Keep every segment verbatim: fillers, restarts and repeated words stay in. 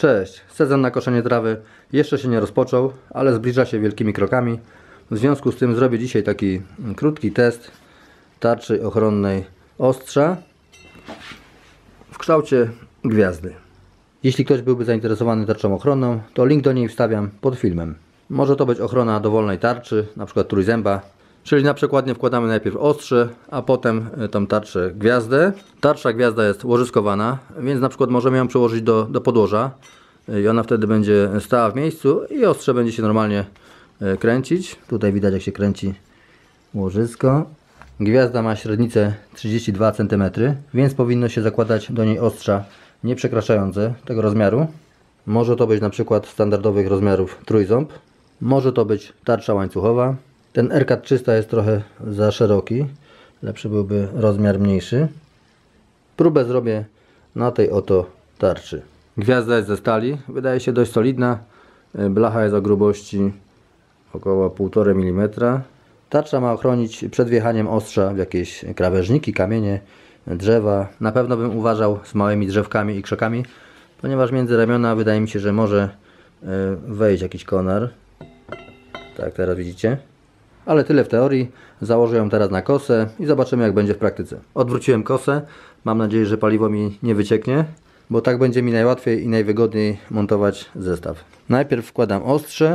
Cześć, sezon na koszenie trawy jeszcze się nie rozpoczął, ale zbliża się wielkimi krokami. W związku z tym zrobię dzisiaj taki krótki test tarczy ochronnej ostrza w kształcie gwiazdy. Jeśli ktoś byłby zainteresowany tarczą ochronną, to link do niej wstawiam pod filmem. Może to być ochrona dowolnej tarczy, np. trójzęba, czyli na przykład wkładamy najpierw ostrze, a potem tą tarczę gwiazdę. Tarcza gwiazda jest łożyskowana, więc na przykład możemy ją przełożyć do, do podłoża i ona wtedy będzie stała w miejscu i ostrze będzie się normalnie kręcić. Tutaj widać, jak się kręci łożysko. Gwiazda ma średnicę trzydzieści dwa centymetry, więc powinno się zakładać do niej ostrza nie przekraczające tego rozmiaru. Może to być na przykład standardowych rozmiarów trójząb. Może to być tarcza łańcuchowa. Ten R K trzysta jest trochę za szeroki. Lepszy byłby rozmiar mniejszy. Próbę zrobię na tej oto tarczy. Gwiazda jest ze stali. Wydaje się dość solidna. Blacha jest o grubości około półtora milimetra. Tarcza ma ochronić przed wjechaniem ostrza w jakieś krawężniki, kamienie, drzewa. Na pewno bym uważał z małymi drzewkami i krzakami, ponieważ między ramiona wydaje mi się, że może wejść jakiś konar. Tak, teraz widzicie. Ale tyle w teorii. Założę ją teraz na kosę i zobaczymy, jak będzie w praktyce. Odwróciłem kosę. Mam nadzieję, że paliwo mi nie wycieknie, bo tak będzie mi najłatwiej i najwygodniej montować zestaw. Najpierw wkładam ostrze.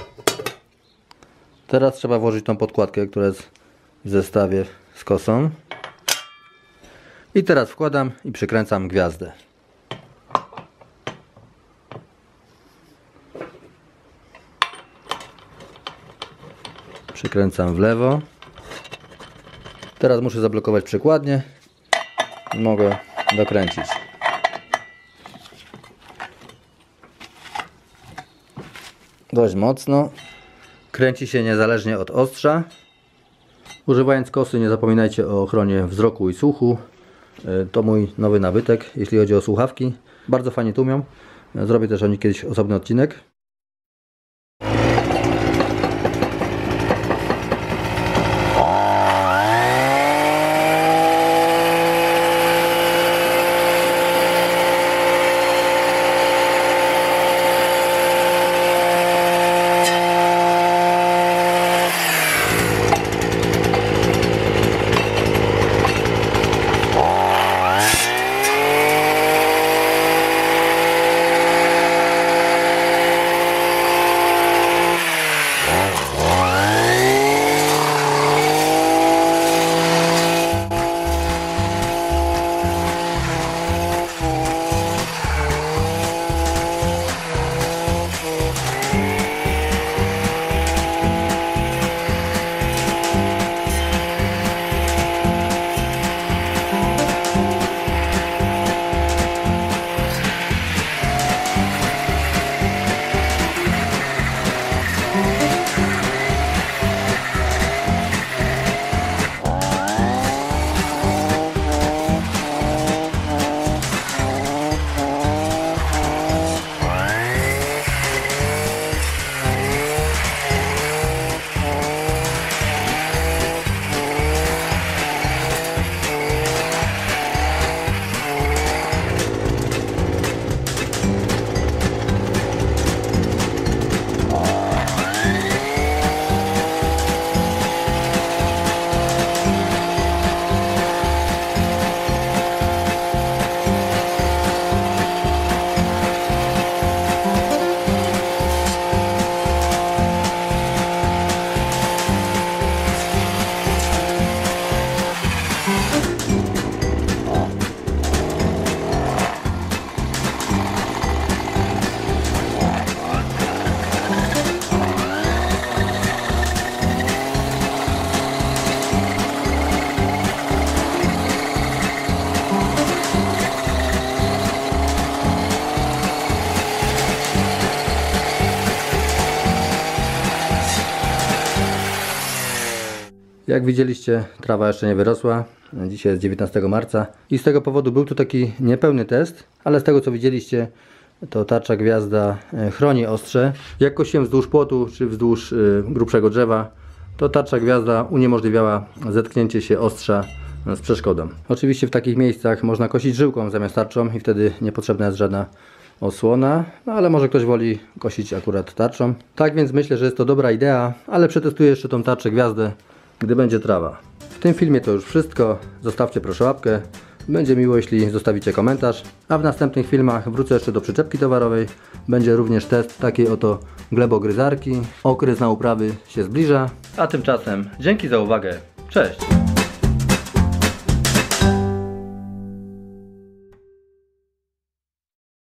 Teraz trzeba włożyć tą podkładkę, która jest w zestawie z kosą. I teraz wkładam i przykręcam gwiazdę. Przykręcam w lewo. Teraz muszę zablokować przekładnię i mogę dokręcić. Dość mocno. Kręci się niezależnie od ostrza. Używając kosy nie zapominajcie o ochronie wzroku i słuchu. To mój nowy nabytek, jeśli chodzi o słuchawki. Bardzo fajnie tłumią. Zrobię też o nich kiedyś osobny odcinek. Jak widzieliście, trawa jeszcze nie wyrosła. Dzisiaj jest dziewiętnastego marca i z tego powodu był tu taki niepełny test, ale z tego co widzieliście, to tarcza gwiazda chroni ostrze. Jak kosiłem wzdłuż płotu czy wzdłuż grubszego drzewa, to tarcza gwiazda uniemożliwiała zetknięcie się ostrza z przeszkodą. Oczywiście w takich miejscach można kosić żyłką zamiast tarczą i wtedy niepotrzebna jest żadna osłona, no ale może ktoś woli kosić akurat tarczą. Tak więc myślę, że jest to dobra idea, ale przetestuję jeszcze tą tarczę gwiazdę, gdy będzie trawa. W tym filmie to już wszystko. Zostawcie proszę łapkę. Będzie miło, jeśli zostawicie komentarz. A w następnych filmach wrócę jeszcze do przyczepki towarowej. Będzie również test takiej oto glebogryzarki. Okres na uprawy się zbliża. A tymczasem dzięki za uwagę. Cześć!